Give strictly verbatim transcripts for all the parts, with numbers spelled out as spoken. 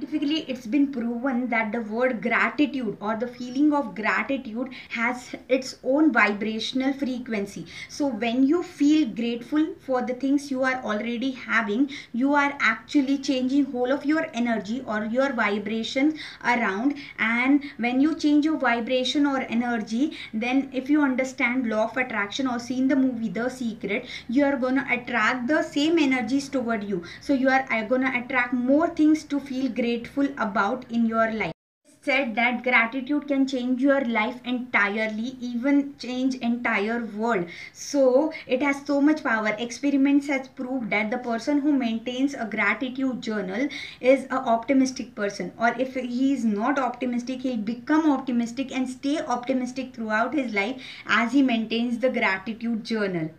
Scientifically, it's been proven that the word gratitude or the feeling of gratitude has its own vibrational frequency. So when you feel grateful for the things you are already having, you are actually changing whole of your energy or your vibration around. And when you change your vibration or energy, then if you understand law of attraction or seen the movie The Secret, you are gonna attract the same energies toward you. So you are gonna attract more things to feel grateful about in your life. Said that gratitude can change your life entirely, even change entire world. So it has so much power. Experiments has proved that the person who maintains a gratitude journal is a optimistic person, or if he is not optimistic, he'll become optimistic and stay optimistic throughout his life as he maintains the gratitude journal.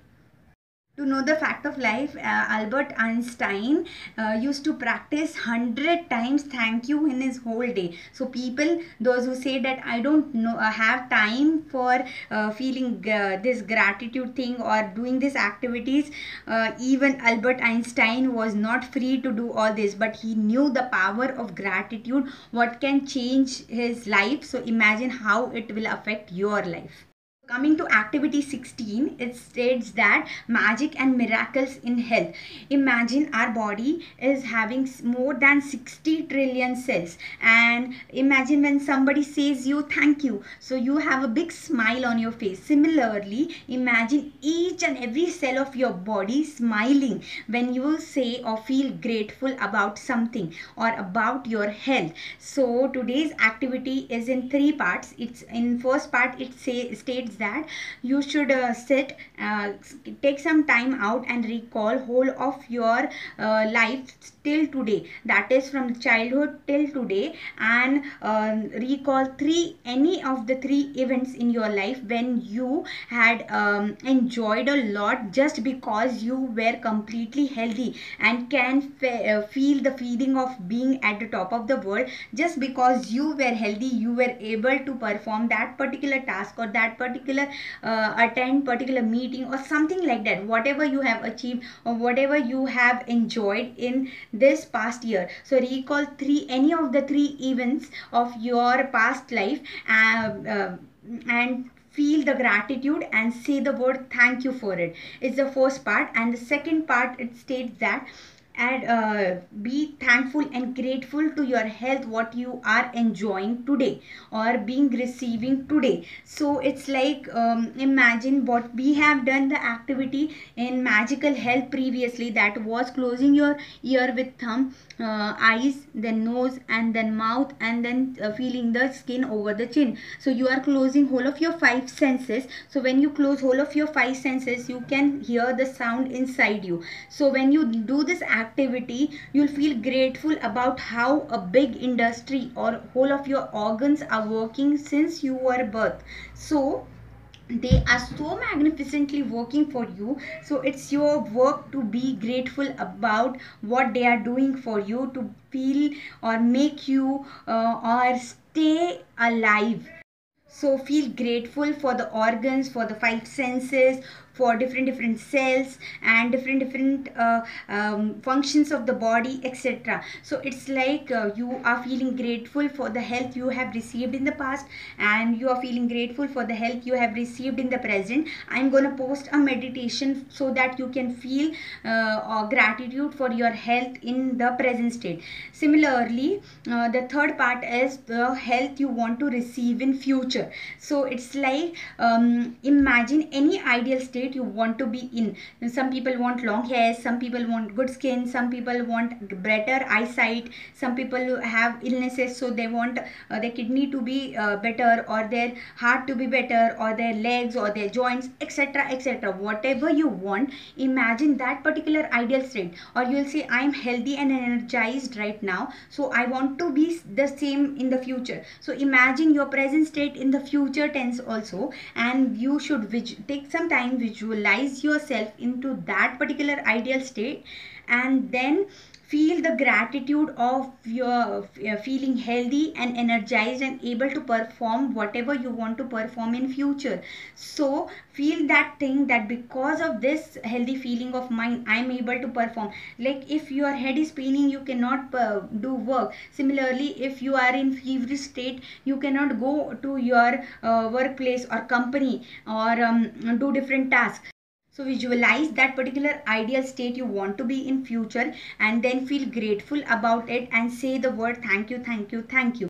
To know the fact of life, uh, Albert Einstein uh, used to practice one hundred times thank you in his whole day. So people, those who say that I don't know uh, have time for uh, feeling uh, this gratitude thing or doing these activities, uh, even Albert Einstein was not free to do all this, but he knew the power of gratitude, what can change his life. So imagine how it will affect your life. Coming to activity sixteen, it states that magic and miracles in health. Imagine our body is having more than sixty trillion cells, and imagine when somebody says you thank you, so you have a big smile on your face. Similarly, imagine each and every cell of your body smiling when you say or feel grateful about something or about your health. So today's activity is in three parts. It's in first part, it say, states that you should uh, sit, uh, take some time out and recall whole of your uh, life till today, that is from childhood till today, and uh, recall three any of the three events in your life when you had um, enjoyed a lot just because you were completely healthy and can fe uh, feel the feeling of being at the top of the world. Just because you were healthy, you were able to perform that particular task or that particular uh, attend particular meeting or something like that. Whatever you have achieved or whatever you have enjoyed in this past year, so recall three any of the three events of your past life, uh, uh, and feel the gratitude and say the word thank you for it. It's the first part. And the second part, it states that and uh, be thankful and grateful to your health, what you are enjoying today or being receiving today. So it's like um, imagine what we have done the activity in magical health previously, that was closing your ear with thumb, uh, eyes, then nose, and then mouth, and then uh, feeling the skin over the chin. So you are closing whole of your five senses. So when you close whole of your five senses, you can hear the sound inside you. So when you do this activity, you'll feel grateful about how a big industry or whole of your organs are working since you were birth. So they are so magnificently working for you. So it's your work to be grateful about what they are doing for you to feel or make you uh, or stay alive. So feel grateful for the organs, for the five senses, for different different cells and different different uh, um, functions of the body, etc. So it's like uh, you are feeling grateful for the health you have received in the past, and you are feeling grateful for the health you have received in the present. I'm going to post a meditation so that you can feel uh, gratitude for your health in the present state. Similarly, uh, the third part is the health you want to receive in future. So it's like um, imagine any ideal state you want to be in. Some people want long hair, some people want good skin, some people want better eyesight, some people have illnesses, so they want uh, their kidney to be uh, better, or their heart to be better, or their legs or their joints, etc, etc. Whatever you want, imagine that particular ideal state. Or you will say, I am healthy and energized right now, so I want to be the same in the future. So imagine your present state in the future tense also, and you should take some time, visualize yourself into that particular ideal state, and then Feel the gratitude of your uh, feeling healthy and energized and able to perform whatever you want to perform in future. So feel that thing, that because of this healthy feeling of mind, I'm able to perform. Like if your head is paining, you cannot uh, do work. Similarly, if you are in feverish state, you cannot go to your uh, workplace or company or um, do different tasks. So visualize that particular ideal state you want to be in future, and then feel grateful about it and say the word thank you, thank you, thank you.